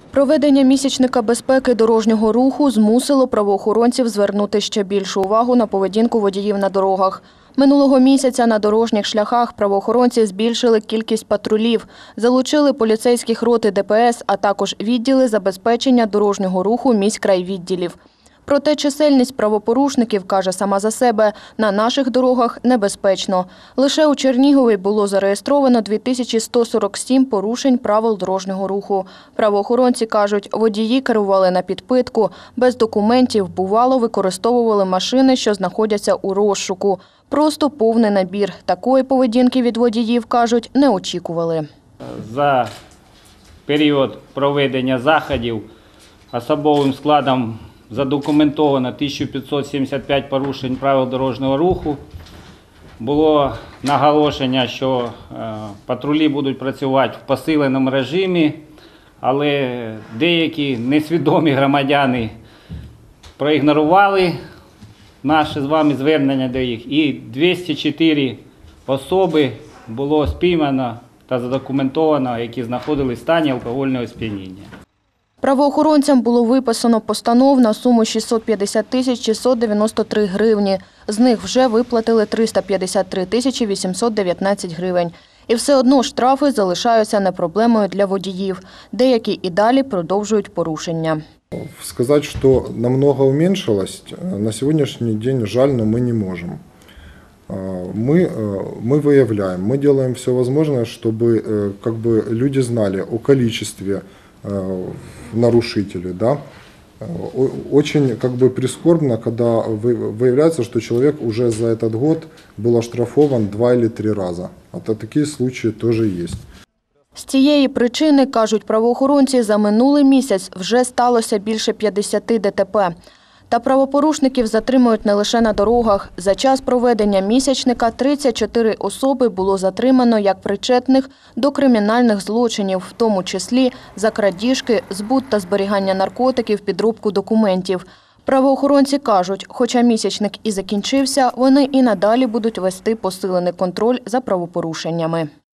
Проведення місячника безпеки дорожнього руху змусило правоохоронців звернути ще більшу увагу на поведінку водіїв на дорогах. Минулого місяця на дорожніх шляхах правоохоронці збільшили кількість патрулів, залучили поліцейських роти ДПС, а також відділи забезпечення дорожнього руху міськрайвідділів. Проте чисельність правопорушників, каже сама за себе, на наших дорогах небезпечно. Лише у Чернігові було зареєстровано 2147 порушень правил дорожнього руху. Правоохоронці кажуть, водії керували на підпитку, без документів, бувало, використовували машини, що знаходяться у розшуку. Просто повний набір. Такої поведінки від водіїв, кажуть, не очікували. За період проведення заходів особовим складом задокументовано 1575 порушень правил дорожнього руху. Було наголошення, що патрулі будуть працювати в посиленому режимі, але деякі несвідомі громадяни проігнорували наше з вами звернення до їх. І 204 особи було спіймано та задокументовано, які знаходились в стані алкогольного сп'яніння. Правоохоронцям було виписано постанов на суму 650 693 гривні. З них вже виплатили 353 819 гривень. І все одно штрафи залишаються не проблемою для водіїв. Деякі і далі продовжують порушення. Сказать, что намного уменьшилось, на сегодняшний день жаль, но мы не можем. Мы выявляем, мы делаем все возможное, чтобы люди знали о количестве нарушителей. Да? Очень прискорбно, когда выявляется, что человек уже за этот год был оштрафован 2 или 3 раза. А такие случаи тоже есть. З цієї причини, кажуть правоохоронці, за минулий місяць вже сталося більше 50 ДТП. Та правопорушників затримують не лише на дорогах. За час проведення місячника 34 особи було затримано як причетних до кримінальних злочинів, в тому числі за крадіжки, збут та зберігання наркотиків, підробку документів. Правоохоронці кажуть, хоча місячник і закінчився, вони і надалі будуть вести посилений контроль за правопорушеннями.